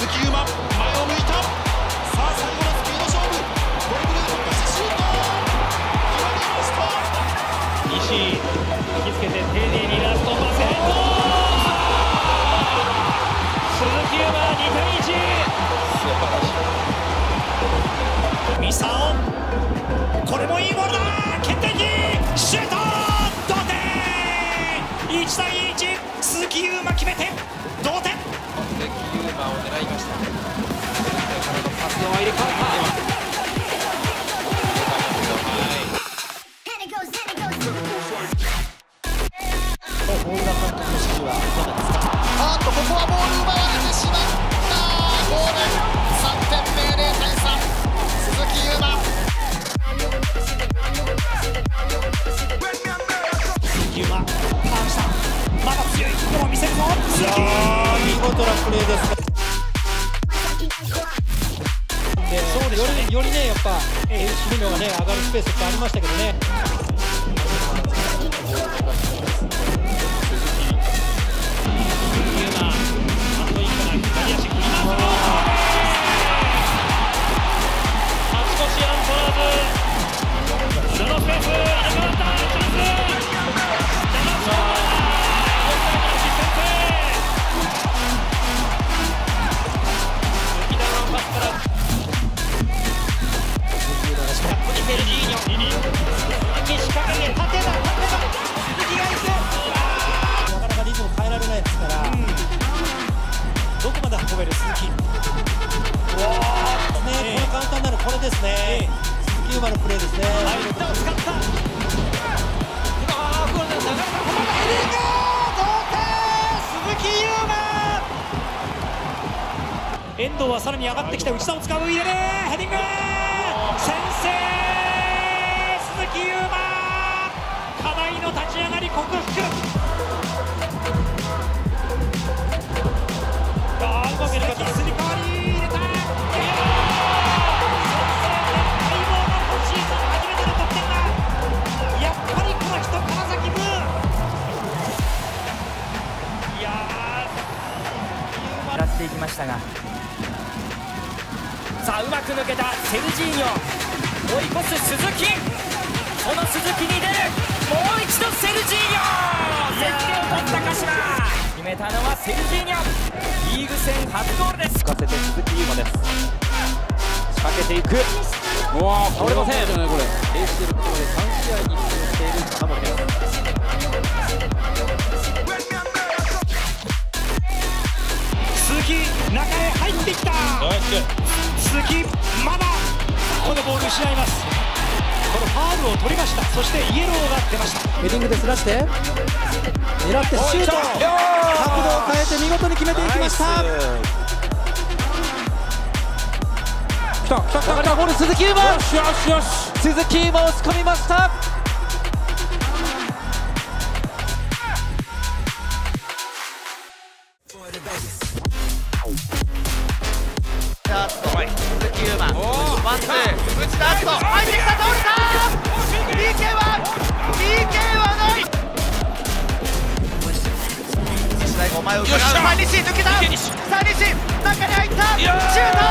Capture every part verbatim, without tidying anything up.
木優馬、前を向いた。さあ最後のスピード勝負、ドリブルで突破してシュート、決まりました。 西井引きつけて丁寧にラストパスヘッド、鈴木優馬にたいいち。 素晴らしい。 ミサオ、これもいいボールだ、決定機、シュート、同点、いちたいいち、鈴木優馬決めて同点。 鈴木優馬を狙いました。 からのパスの入れ替わった。本田監督の指示はいかがですか。 あっとここはボール奪われてしまった。ゴールさんてんめ、ゼロたいさん、鈴木優馬。 鈴木優馬ターンした、まだ強いところを見せるぞ鈴木。 見事なプレーです。 そうでしたね、 よりねやっぱ守備のがね上がるスペースってありましたけどね。これですね、鈴木優馬のプレーですね。 間を使った。ああ、これなかなかここヘディング、同点、鈴木優馬。遠藤はさらに上がってきた、内田を使う、入れる、ヘディング、先制、鈴木優馬。課題の立ち上がり克服。ああ、うまくやり方、すり替わり入れた。 いきましたが、さあうまく抜けたセルジーニョ、追い越す鈴木、その鈴木に出る、もう一度セルジーニョ、先手を取った鹿島、決めたのはセルジーニョ、リーグ戦初ゴールです。 浮かせて鈴木優馬です。仕掛けていく、うわー、倒れません。これ エーシーエル ここまでさんしあいに出場している金森です。 中へ入ってきた。鈴木まだこのボール失います。このファウルを取りました。そしてイエローが出ました。 ヘディングでずらして狙ってシュート、角度を変えて見事に決めていきました。来た来た来た来た、ボール鈴木優馬、よしよしよし、鈴木優馬押し込みました。 鈴木優馬、ワンツー、打ち出すと入ってきた、倒れた。 ピーケー は ピーケー はない。西大吾前を伺う、さあ西抜けた、さあ西中に入った、シュート。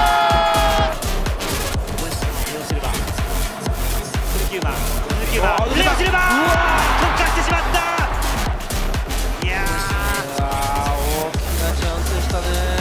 シルバー、鈴木優馬、鈴木優馬、レオシルバー、特化してしまった。いやー、 大きなチャンスでしたね。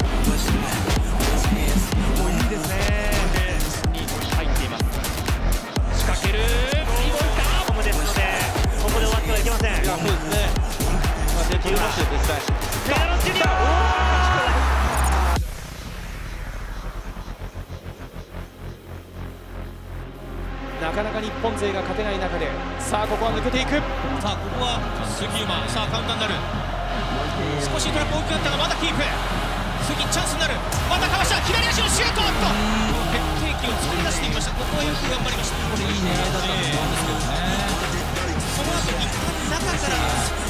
なかなか日本勢が勝てない中で、さあここは抜けていく。 さあここは鈴木優馬、さあカウンターになる。少しトラップ大きくなったがまだキープ。鈴木チャンスになる。またかわした、左足のシュート。と決定機を作り出していきました。ここはよく頑張りました。これいい狙いだったと思うんですけどね。その後一旦中から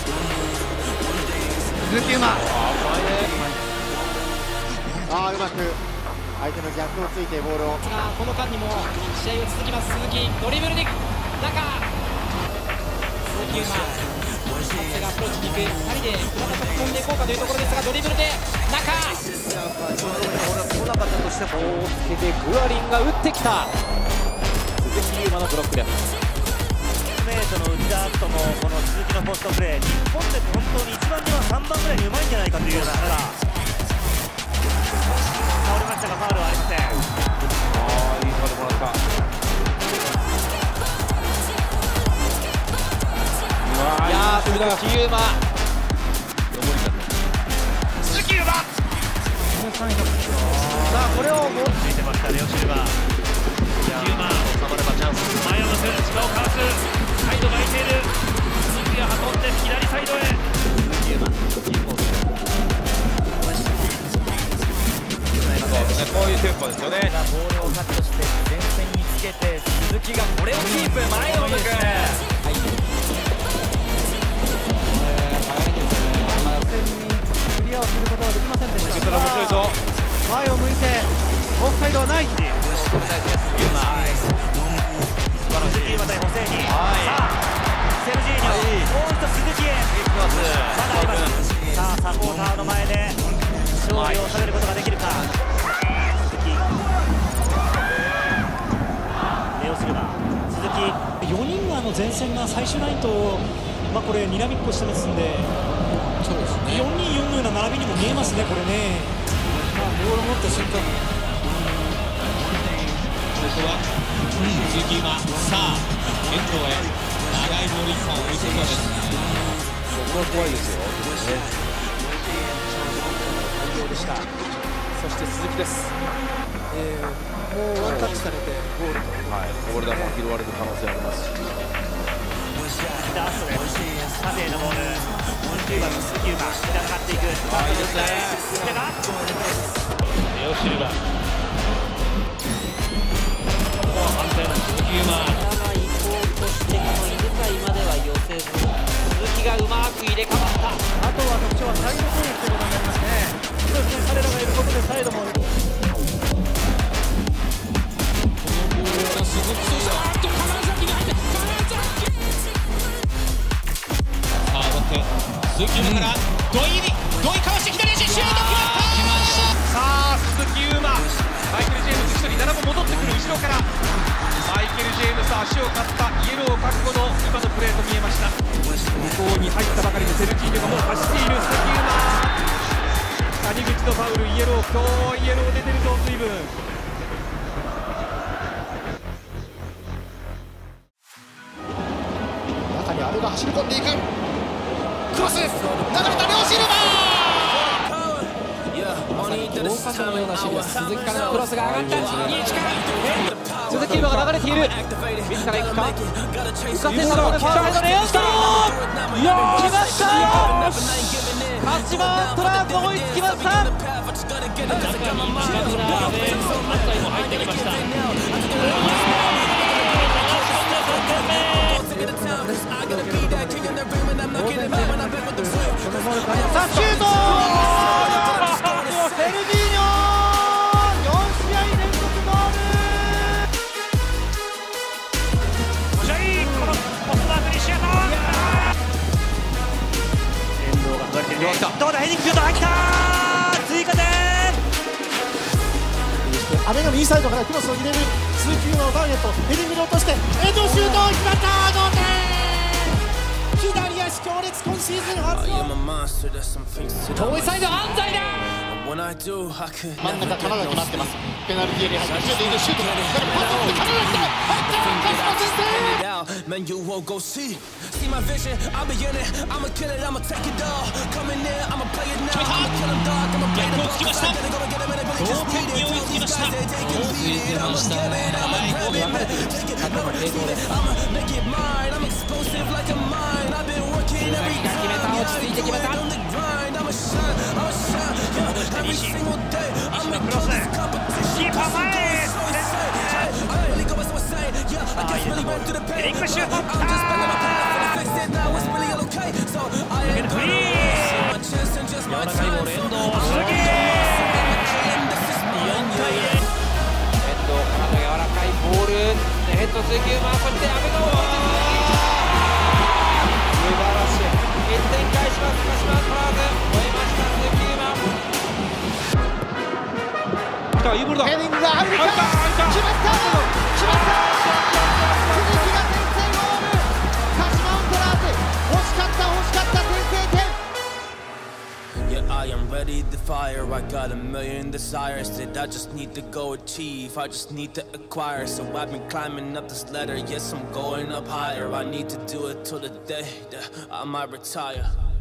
鈴木優馬、ああうまく相手の逆をついてボールを、 さあこの間にも試合を続きます。鈴木ドリブルで中、鈴木優馬、松瀬がアプローチに行く、ふたりで体飛び込んでいこうかというところですが、ドリブルで中。 つけてグアリンが打ってきた。鈴木優馬のブロックです。 メートの内田篤人もこの鈴木のポストプレー、日本で本当にいちばんにはさんばんぐらいにうまいんじゃないかというような体。倒れましたがファウルはありません。 ああ、いいファウルもらった。いやー、鈴木優馬、 鈴木優馬、さあこれをもうついてましたレオシルバ。 優馬収まればチャンス。 前を向く、千葉をかわす、サイドが空いている。鈴木が運んで左サイドへ。鈴木優馬、 こういうテンポですよね。 ボールをカットして前線につけて、鈴木がこれをキープ、前を向く。 クリアをすることはできませんでした。 面白いぞ。 前を向いてオフサイドはない。 鈴木優馬対ホセイニ。さあセルジーニョ、もう一度鈴木へ。まだあります。さあサポーターの前で勝利を収めることができるか。鈴木、レオシルバ、鈴木。 よにんがあの前線が最終ラインと、まあ、これにらみっこしてますんで、 そうですね。 よんにんよんのような並びにも見えますね、これね。 まあ、ボールを持った瞬間、 ここは鈴木優馬、さあ遠藤へ長いボールいっぽん追いつきそうです。 ここは怖いですよ。 でした。そして鈴木です。えー、もうワンタッチされてゴールと、 はい、こぼれ球を拾われる可能性ありますし。 ラストです。縦へのボール。じゅうばんの鈴木優馬、下がっていく。 あ、いいですね。 レオシルバ。 反対の鈴木優馬、 が行こうとしてこの犬飼までは寄せず、鈴木がうまく入れ替わった。 あとは特徴はサイド攻撃ということになりますね。そうですね、彼らがいることでサイドも。 すごくそうした。あっと金崎が入って金崎。さあロッテ鈴木優馬から土井に土井かわして左足シュート決まった。決ました。さあ鈴木優馬、マイケル・ジェームズひとりななも戻ってくる後ろからマイケル・ジェームズ足を刈ったイエロー覚悟の今のプレーと見えました。向こうに入ったばかりのセルティーニョがもう走っている鈴木優馬。谷口のファウル、イエロー、今日イエロー出てるぞ随分。 中に阿部が走り込んでいく。クロス、流れたレオシルバー。教科書のようなシーンです。鈴木からのクロスが上がった。 鈴木優馬が流れている。自ら行くか。浮かせたボール、ファーサイドレオストロー。いやー、来ました。鹿島アントラーズ追いつきました。 さあシュート。セルジーニョ、よんしあい連続ゴール。 おしゃい、このポストアップにシュート。遠藤が取られている。どうだ、ヘディングシュート入ったー。追加点。 阿部が右サイドからクロスを入れる。鈴木優馬のターゲット、ヘディングで落としてヘッドシュート決まった。同点。左足強烈、今シーズン初の遠いサイド、安西だ。真ん中、金崎待ってます。ペナルティーエリアに入ってシュート、いるシュート、パスをって金崎だ。入った、勝ち越し点。 Man, you won't go see. See my vision, I'll be in it. I'ma kill it, I'ma take it all. Coming in, I'ma play it now. I'ma kill them dog, I'ma play the ball. Gotta go get him in it, really just beat it. Tell these guys they take it, beat it. I'ma kill it, I'ma grab it, man. Take it, I'ma receive it. I'ma make it mine. I'm explosive like a mine. I've been working every time. Yeah, on the grind. I'ma shine, I'ma shine. Yeah, every single day. I'ma kill this competition. I really go what's saying. Yeah, I guess really went through the pain. I'm just banging my path and fix it now. It's really okay. So I ain't gonna miss my chance and just my time. So I'm killing this is me. ヘッド、あの柔らかいボール、ヘッド鈴木優馬、そして阿部のボール。素晴らしい。いってん返します。鹿島アントラーズ、追いました鈴木優馬。 来たいいボールだ。 ヘディングが入るか。決まった決まった鈴木が先制ゴール。鹿島アントラーズ欲しかった欲しかった先制点。 Yeah, I am ready to fire. I got a million desires that I just need to go achieve. I just need to acquire. So I've been climbing up this ladder. Yes, I'm going up higher. I need to do it till the day that I might retire.